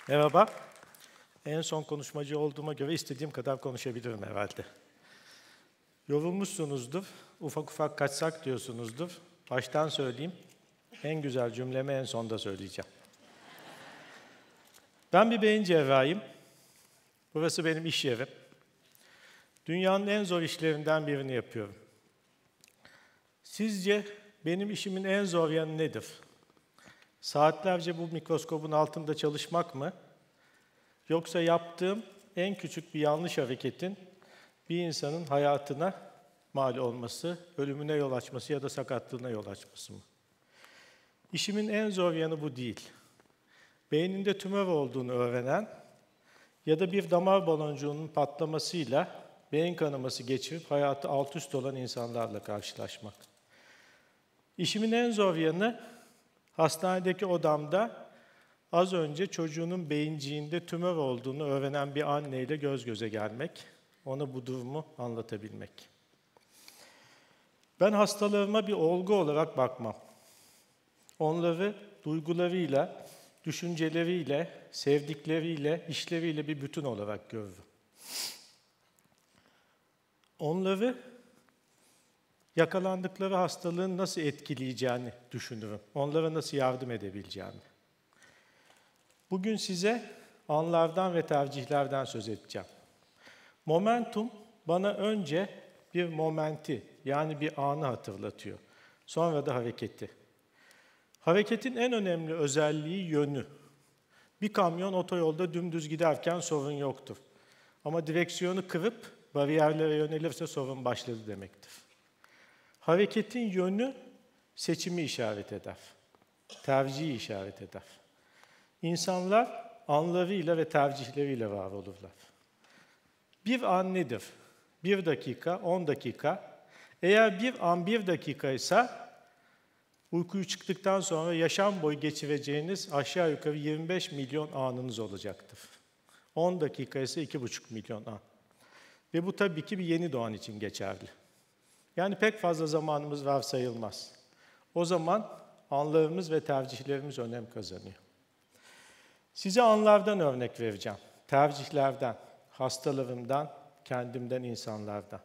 Merhaba. En son konuşmacı olduğuma göre istediğim kadar konuşabilirim herhalde. Yorulmuşsunuzdur, ufak ufak kaçsak diyorsunuzdur. Baştan söyleyeyim, en güzel cümlemi en sonda söyleyeceğim. Ben bir beyin cerrahıyım. Burası benim iş yerim. Dünyanın en zor işlerinden birini yapıyorum. Sizce benim işimin en zor yanı nedir? Saatlerce bu mikroskopun altında çalışmak mı? Yoksa yaptığım en küçük bir yanlış hareketin bir insanın hayatına mal olması, ölümüne yol açması ya da sakatlığına yol açması mı? İşimin en zor yanı bu değil. Beyninde tümör olduğunu öğrenen ya da bir damar baloncuğunun patlamasıyla beyin kanaması geçirip hayatı alt üst olan insanlarla karşılaşmak. İşimin en zor yanı hastanedeki odamda az önce çocuğunun beyinciğinde tümör olduğunu öğrenen bir anneyle göz göze gelmek, ona bu durumu anlatabilmek. Ben hastalarıma bir olgu olarak bakmam. Onları duygularıyla, düşünceleriyle, sevdikleriyle, işleriyle bir bütün olarak görürüm. Onları yakalandıkları hastalığın nasıl etkileyeceğini düşünürüm. Onlara nasıl yardım edebileceğimi. Bugün size anlardan ve tercihlerden söz edeceğim. Momentum bana önce bir momenti, yani bir anı hatırlatıyor. Sonra da hareketi. Hareketin en önemli özelliği yönü. Bir kamyon otoyolda dümdüz giderken sorun yoktur. Ama direksiyonu kırıp bariyerlere yönelirse sorun başladı demektir. Hareketin yönü seçimi işaret eder. Tercihi işaret eder. İnsanlar anlarıyla ve tercihleriyle var olurlar. Bir an nedir? 1 dakika, 10 dakika. Eğer bir an 1 dakikaysa uykuyu çıktıktan sonra yaşam boyu geçireceğiniz aşağı yukarı 25 milyon anınız olacaktır. 10 dakika ise 2,5 milyon an. Ve bu tabii ki bir yeni doğan için geçerli. Yani pek fazla zamanımız var sayılmaz. O zaman anlarımız ve tercihlerimiz önem kazanıyor. Size anlardan örnek vereceğim. Tercihlerden, hastalarımdan, kendimden, insanlardan.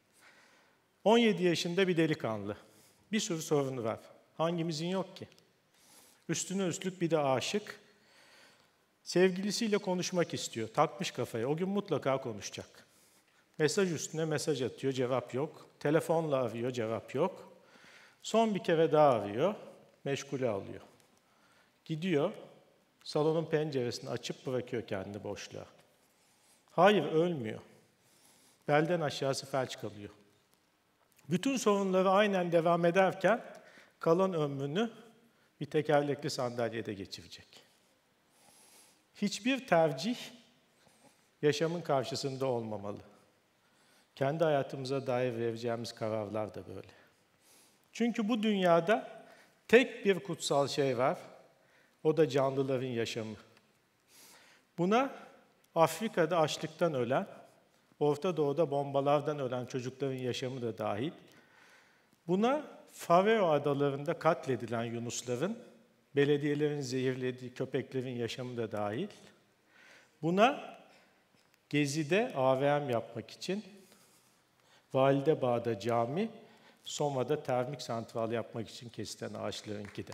17 yaşında bir delikanlı. Bir sürü sorunu var. Hangimizin yok ki? Üstüne üstlük bir de aşık. Sevgilisiyle konuşmak istiyor. Takmış kafaya. O gün mutlaka konuşacak. Mesaj üstüne mesaj atıyor, cevap yok. Telefonla arıyor, cevap yok. Son bir kere daha arıyor, meşgule alıyor. Gidiyor, salonun penceresini açıp bırakıyor kendini boşluğa. Hayır, ölmüyor. Belden aşağısı felç kalıyor. Bütün sorunları aynen devam ederken kalan ömrünü bir tekerlekli sandalyede geçirecek. Hiçbir tercih yaşamın karşısında olmamalı. Kendi hayatımıza dair vereceğimiz kararlar da böyle. Çünkü bu dünyada tek bir kutsal şey var, o da canlıların yaşamı. Buna Afrika'da açlıktan ölen, Orta Doğu'da bombalardan ölen çocukların yaşamı da dahil. Buna Faroe Adaları'nda katledilen yunusların, belediyelerin zehirlediği köpeklerin yaşamı da dahil. Buna Gezi'de AVM yapmak için, Validebağ'da cami, Soma'da termik santral yapmak için kesilen ağaçlarınki de.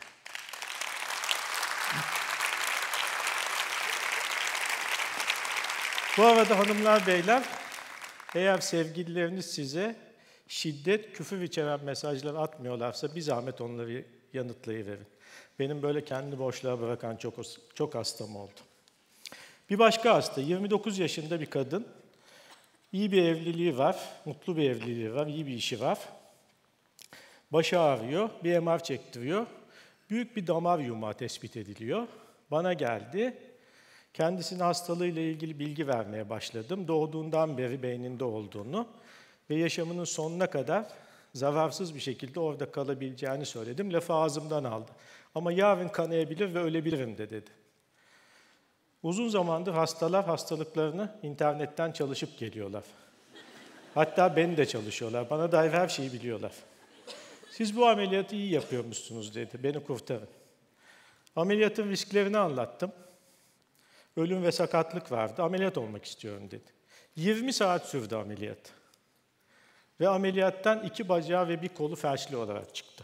Bu arada hanımlar, beyler, eğer sevgilileriniz size şiddet, küfür içeren mesajlar atmıyorlarsa bir zahmet onları yanıtlayıverin. Benim böyle kendini boşluğa bırakan çok hastam oldu. Bir başka hasta, 29 yaşında bir kadın. İyi bir evliliği var, mutlu bir evliliği var, iyi bir işi var. Başı ağrıyor, bir MR çektiriyor. Büyük bir damar yumağı tespit ediliyor. Bana geldi. Kendisinin hastalığıyla ilgili bilgi vermeye başladım. Doğduğundan beri beyninde olduğunu ve yaşamının sonuna kadar zararsız bir şekilde orada kalabileceğini söyledim. Lafı ağzımdan aldı. Ama yarın kanayabilir ve ölebilirim de dedi. Uzun zamandır hastalar hastalıklarını internetten çalışıp geliyorlar. Hatta beni de çalışıyorlar. Bana dair her şeyi biliyorlar. Siz bu ameliyatı iyi yapıyormuşsunuz dedi. Beni kurtarın. Ameliyatın risklerini anlattım. Ölüm ve sakatlık vardı. Ameliyat olmak istiyorum dedi. 20 saat sürdü ameliyat. Ve ameliyattan 2 bacağı ve 1 kolu felçli olarak çıktı.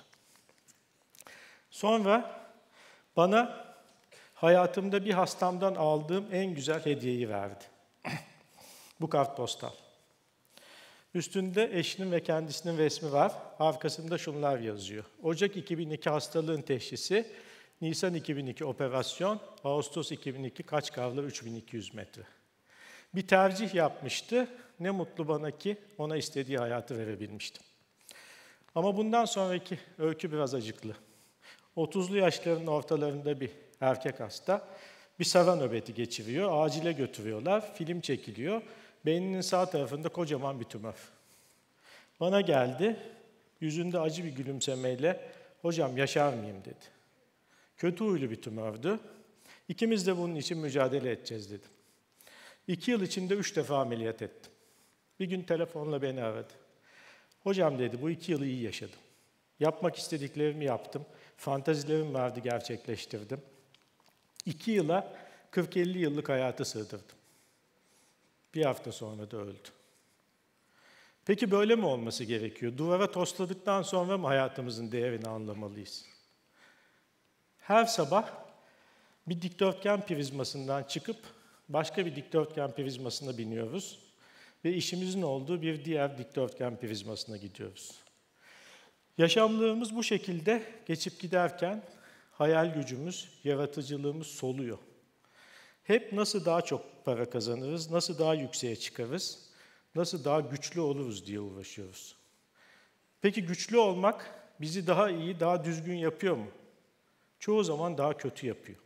Sonra bana hayatımda bir hastamdan aldığım en güzel hediyeyi verdi. Bu kartpostal. Üstünde eşinin ve kendisinin resmi var. Arkasında şunlar yazıyor. Ocak 2002 hastalığın teşhisi, Nisan 2002 operasyon, Ağustos 2002 kaç kavlar 3200 metre. Bir tercih yapmıştı. Ne mutlu bana ki ona istediği hayatı verebilmiştim. Ama bundan sonraki öykü biraz acıklı. 30'lu yaşların ortalarında bir erkek hasta bir sara nöbeti geçiriyor. Acile götürüyorlar. Film çekiliyor. Beyninin sağ tarafında kocaman bir tümör. Bana geldi. Yüzünde acı bir gülümsemeyle "Hocam yaşar mıyım?" dedi. Kötü huylu bir tümördü. İkimiz de bunun için mücadele edeceğiz dedim. 2 yıl içinde 3 defa ameliyat ettim. Bir gün telefonla beni aradı. "Hocam" dedi, "bu 2 yılı iyi yaşadım. Yapmak istediklerimi yaptım. Fantazilerim vardı, gerçekleştirdim. 2 yıla 40-50 yıllık hayatı sığdırdım. Bir hafta sonra da öldü." Peki böyle mi olması gerekiyor? Duvara tosladıktan sonra mı hayatımızın değerini anlamalıyız? Her sabah bir dikdörtgen prizmasından çıkıp başka bir dikdörtgen prizmasına biniyoruz ve işimizin olduğu bir diğer dikdörtgen prizmasına gidiyoruz. Yaşamlığımız bu şekilde geçip giderken hayal gücümüz, yaratıcılığımız soluyor. Hep nasıl daha çok para kazanırız, nasıl daha yükseğe çıkarız, nasıl daha güçlü oluruz diye uğraşıyoruz. Peki güçlü olmak bizi daha iyi, daha düzgün yapıyor mu? Çoğu zaman daha kötü yapıyor.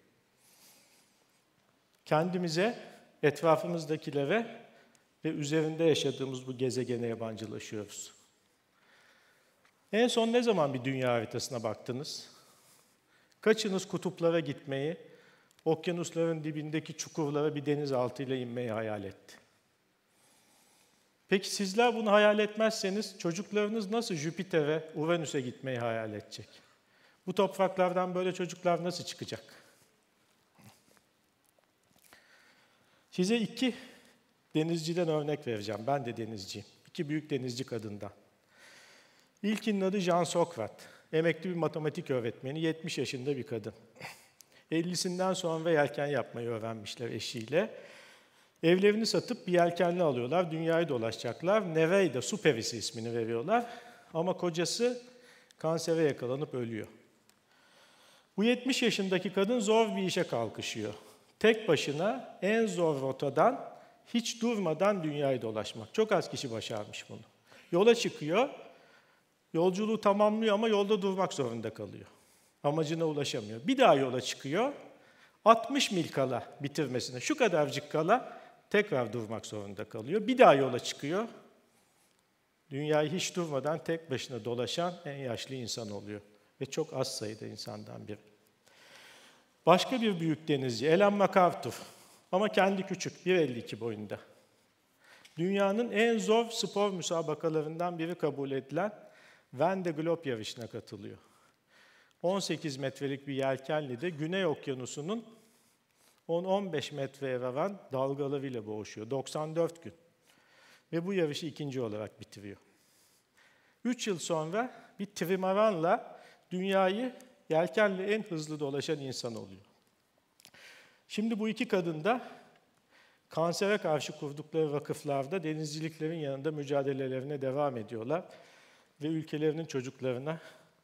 Kendimize, etrafımızdakilere ve üzerinde yaşadığımız bu gezegene yabancılaşıyoruz. En son ne zaman bir dünya haritasına baktınız? Kaçınız kutuplara gitmeyi, okyanusların dibindeki çukurlara bir denizaltıyla inmeyi hayal etti? Peki sizler bunu hayal etmezseniz çocuklarınız nasıl Jüpiter'e, Uranüs'e gitmeyi hayal edecek? Bu topraklardan böyle çocuklar nasıl çıkacak? Size 2 denizciden örnek vereceğim. Ben de denizciyim. 2 büyük denizci kadından. İlkinin adı Jean Sokrat. Emekli bir matematik öğretmeni, 70 yaşında bir kadın. 50'sinden sonra yelken yapmayı öğrenmişler eşiyle. Evlerini satıp bir yelkenli alıyorlar, dünyayı dolaşacaklar. Nereida, su perisi ismini veriyorlar. Ama kocası kansere yakalanıp ölüyor. Bu 70 yaşındaki kadın zor bir işe kalkışıyor. Tek başına en zor rotadan hiç durmadan dünyayı dolaşmak. Çok az kişi başarmış bunu. Yola çıkıyor, yolculuğu tamamlıyor ama yolda durmak zorunda kalıyor. Amacına ulaşamıyor. Bir daha yola çıkıyor, 60 mil kala bitirmesine, şu kadarcık kala tekrar durmak zorunda kalıyor. Bir daha yola çıkıyor, dünyayı hiç durmadan tek başına dolaşan en yaşlı insan oluyor. Ve çok az sayıda insandan biri. Başka bir büyük denizci, Alan MacArthur. Ama kendi küçük, 1.52 boyunda. Dünyanın en zor spor müsabakalarından biri kabul edilen Vendée Globe yarışına katılıyor. 18 metrelik bir yelkenli de Güney Okyanusu'nun 10-15 metreye varan dalgalarıyla boğuşuyor. 94 gün. Ve bu yarışı 2. olarak bitiriyor. 3 yıl sonra bir trimaranla dünyayı yelkenle en hızlı dolaşan insan oluyor. Şimdi bu 2 kadın da kansere karşı kurdukları vakıflarda denizciliklerin yanında mücadelelerine devam ediyorlar ve ülkelerinin çocuklarına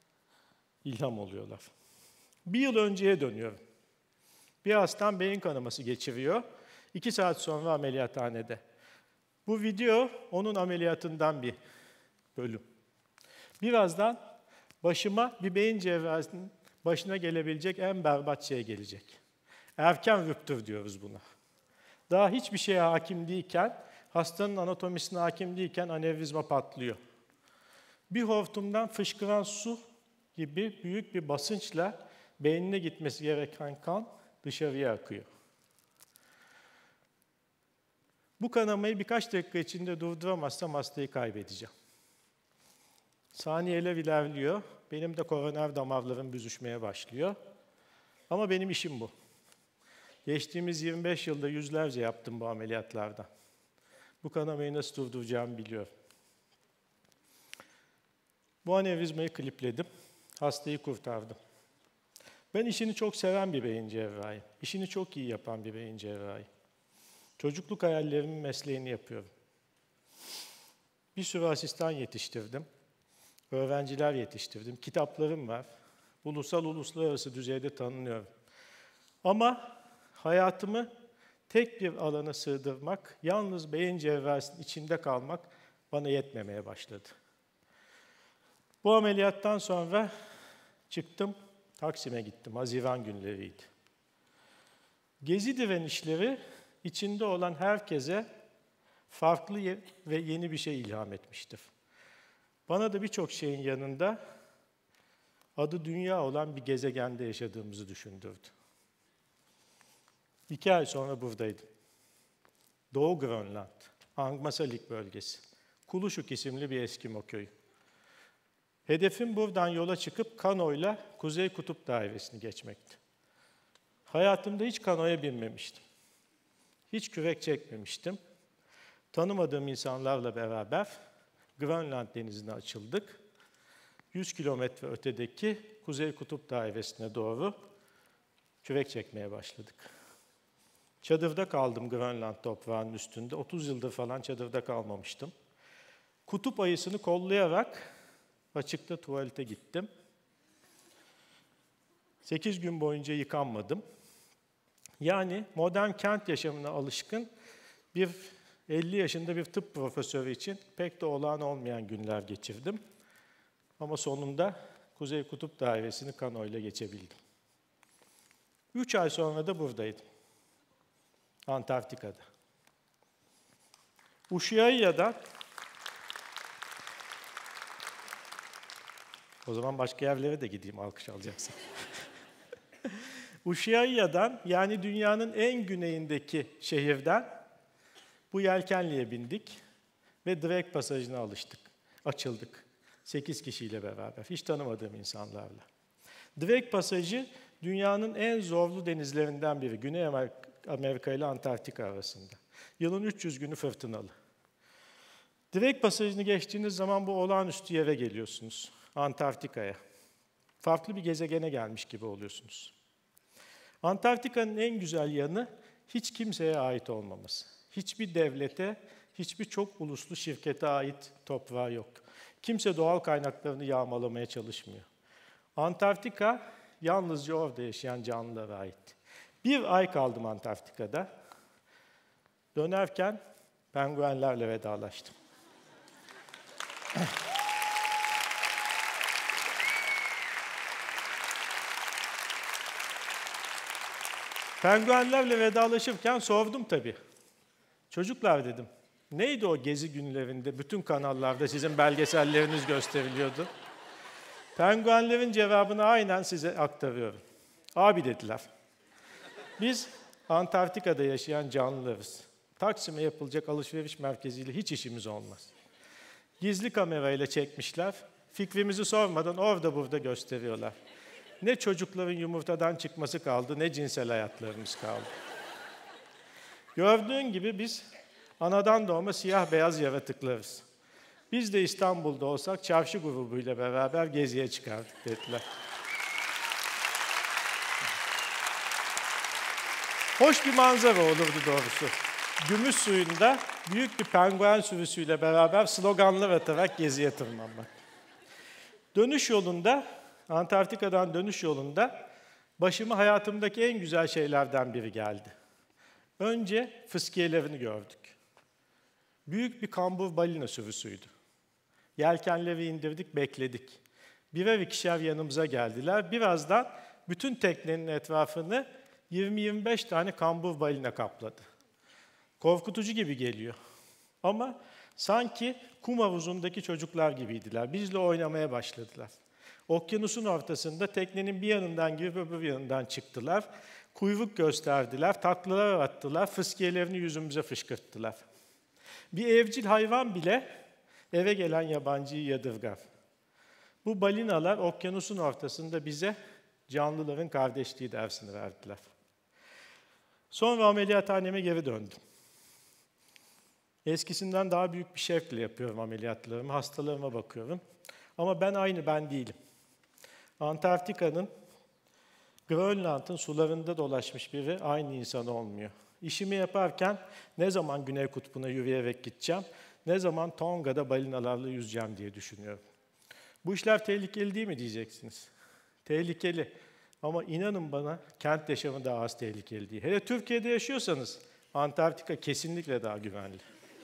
ilham oluyorlar. 1 yıl önceye dönüyorum. Bir hastam beyin kanaması geçiriyor. 2 saat sonra ameliyathanede. Bu video onun ameliyatından bir bölüm. Birazdan başıma bir beyin cerrahisinin başına gelebilecek en berbat şey gelecek. Erken rüptür diyoruz buna. Daha hiçbir şeye hakim değilken, hastanın anatomisine hakim değilken anevrizma patlıyor. Bir hortumdan fışkıran su gibi büyük bir basınçla beynine gitmesi gereken kan dışarıya akıyor. Bu kanamayı birkaç dakika içinde durduramazsam hastayı kaybedeceğim. Saniyeler ilerliyor. Benim de koroner damarlarım büzüşmeye başlıyor. Ama benim işim bu. Geçtiğimiz 25 yılda yüzlerce yaptım bu ameliyatlardan. Bu kanamayı nasıl durduracağımı biliyorum. Bu anevrizmayı klipledim. Hastayı kurtardım. Ben işini çok seven bir beyin cerrahıyım. İşini çok iyi yapan bir beyin cerrahıyım. Çocukluk hayallerimin mesleğini yapıyorum. Bir sürü asistan yetiştirdim. Öğrenciler yetiştirdim. Kitaplarım var. Ulusal, uluslararası düzeyde tanınıyorum. Ama hayatımı tek bir alana sığdırmak, yalnız beyin cerrahisinin içinde kalmak bana yetmemeye başladı. Bu ameliyattan sonra çıktım, Taksim'e gittim. Haziran günleriydi. Gezi direnişleri içinde olan herkese farklı ve yeni bir şey ilham etmiştir. Bana da birçok şeyin yanında adı dünya olan bir gezegende yaşadığımızı düşündürdü. 2 ay sonra buradaydım. Doğu Grönland, Angmasalik bölgesi. Kuluşuk isimli bir Eskimo köyü. Hedefim buradan yola çıkıp kanoyla Kuzey Kutup Dairesi'ni geçmekti. Hayatımda hiç kanoya binmemiştim. Hiç kürek çekmemiştim. Tanımadığım insanlarla beraber Grönland denizine açıldık. 100 kilometre ötedeki Kuzey Kutup Dairesi'ne doğru kürek çekmeye başladık. Çadırda kaldım Grönland toprağının üstünde. 30 yıldır falan çadırda kalmamıştım. Kutup ayısını kollayarak açıkta tuvalete gittim. 8 gün boyunca yıkanmadım. Yani modern kent yaşamına alışkın bir 50 yaşında bir tıp profesörü için pek de olağan olmayan günler geçirdim. Ama sonunda Kuzey Kutup Dairesi'ni kanoyla geçebildim. 3 ay sonra da buradaydım. Antarktika'da. Ushuaia'dan, o zaman başka yerlere de gideyim alkış alacaksın. Ushuaia'dan, yani dünyanın en güneyindeki şehirden bu yelkenliğe bindik ve Drake Pasajı'na açıldık. 8 kişiyle beraber, hiç tanımadığım insanlarla. Drake Pasajı dünyanın en zorlu denizlerinden biri, Güney Amerika ile Antarktika arasında. Yılın 300 günü fırtınalı. Drake Pasajı'nı geçtiğiniz zaman bu olağanüstü yere geliyorsunuz, Antarktika'ya. Farklı bir gezegene gelmiş gibi oluyorsunuz. Antarktika'nın en güzel yanı hiç kimseye ait olmaması. Hiçbir devlete, hiçbir çok uluslu şirkete ait toprağı yok. Kimse doğal kaynaklarını yağmalamaya çalışmıyor. Antarktika yalnızca orada yaşayan canlılara ait. 1 ay kaldım Antarktika'da. Dönerken penguenlerle vedalaştım. Penguenlerle vedalaşırken sordum tabii. Çocuklar dedim, neydi o gezi günlerinde bütün kanallarda sizin belgeselleriniz gösteriliyordu? Penguenlerin cevabını aynen size aktarıyorum. Abi dediler, biz Antarktika'da yaşayan canlılarız. Taksim'e yapılacak alışveriş merkeziyle hiç işimiz olmaz. Gizli kamerayla çekmişler, fikrimizi sormadan orada burada gösteriyorlar. Ne çocukların yumurtadan çıkması kaldı, ne cinsel hayatlarımız kaldı. Gördüğün gibi biz anadan doğma siyah beyaz yaratıklarız. Biz de İstanbul'da olsak çarşı grubuyla beraber geziye çıkardık dediler. Hoş bir manzara olurdu doğrusu. Gümüş suyunda büyük bir penguen sürüsüyle beraber sloganlar atarak geziye tırmanmak. Dönüş yolunda, Antarktika'dan dönüş yolunda başıma hayatımdaki en güzel şeylerden biri geldi. Önce fıskiyelerini gördük. Büyük bir kambur balina sürüsüydü. Yelkenleri indirdik, bekledik. Birer ikişer yanımıza geldiler. Birazdan bütün teknenin etrafını 20-25 tane kambur balina kapladı. Korkutucu gibi geliyor. Ama sanki kum havuzundaki çocuklar gibiydiler. Bizle oynamaya başladılar. Okyanusun ortasında teknenin bir yanından girip öbür yanından çıktılar. Kuyruk gösterdiler, taklalar attılar, fıskiyelerini yüzümüze fışkırttılar. Bir evcil hayvan bile eve gelen yabancıyı yadırgar. Bu balinalar okyanusun ortasında bize canlıların kardeşliği dersini verdiler. Sonra ameliyathaneme geri döndüm. Eskisinden daha büyük bir şevkle yapıyorum ameliyatlarımı, hastalarıma bakıyorum. Ama ben değilim. Antarktika'nın, Grönland'ın sularında dolaşmış biri aynı insan olmuyor. İşimi yaparken ne zaman Güney Kutbu'na yürüyerek gideceğim, ne zaman Tonga'da balinalarla yüzeceğim diye düşünüyorum. Bu işler tehlikeli değil mi diyeceksiniz. Tehlikeli. Ama inanın bana kent yaşamı daha az tehlikeli değil. Hele Türkiye'de yaşıyorsanız Antarktika kesinlikle daha güvenli.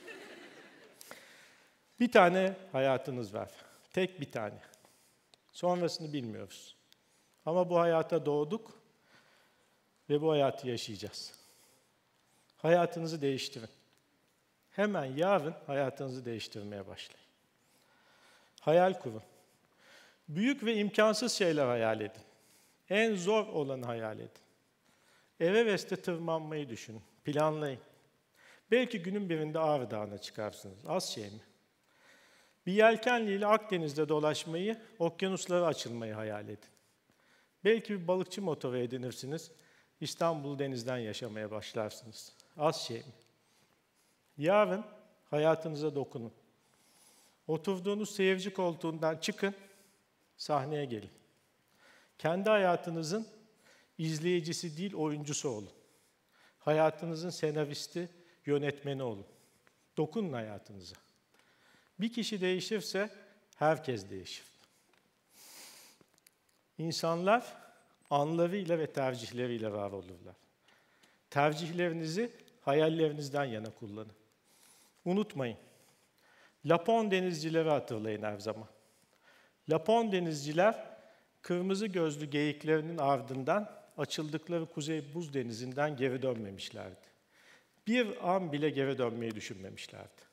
Bir tane hayatınız var. Tek bir tane. Sonrasını bilmiyoruz. Ama bu hayata doğduk ve bu hayatı yaşayacağız. Hayatınızı değiştirin. Hemen yarın hayatınızı değiştirmeye başlayın. Hayal kurun. Büyük ve imkansız şeyler hayal edin. En zor olanı hayal edin. Everest'e tırmanmayı düşünün, planlayın. Belki günün birinde Ağrı Dağı'na çıkarsınız. Az şey mi? Bir yelkenliyle Akdeniz'de dolaşmayı, okyanuslara açılmayı hayal edin. Belki bir balıkçı motoru edinirsiniz, İstanbul denizden yaşamaya başlarsınız. Az şey mi? Yarın hayatınıza dokunun. Oturduğunuz seyirci koltuğundan çıkın, sahneye gelin. Kendi hayatınızın izleyicisi değil, oyuncusu olun. Hayatınızın senaristi, yönetmeni olun. Dokunun hayatınıza. Bir kişi değişirse herkes değişir. İnsanlar anlarıyla ve tercihleriyle var olurlar. Tercihlerinizi hayallerinizden yana kullanın. Unutmayın. Lapon denizcileri hatırlayın her zaman. Lapon denizciler kırmızı gözlü geyiklerinin ardından açıldıkları Kuzey Buz Denizi'nden geri dönmemişlerdi. Bir an bile geri dönmeyi düşünmemişlerdi.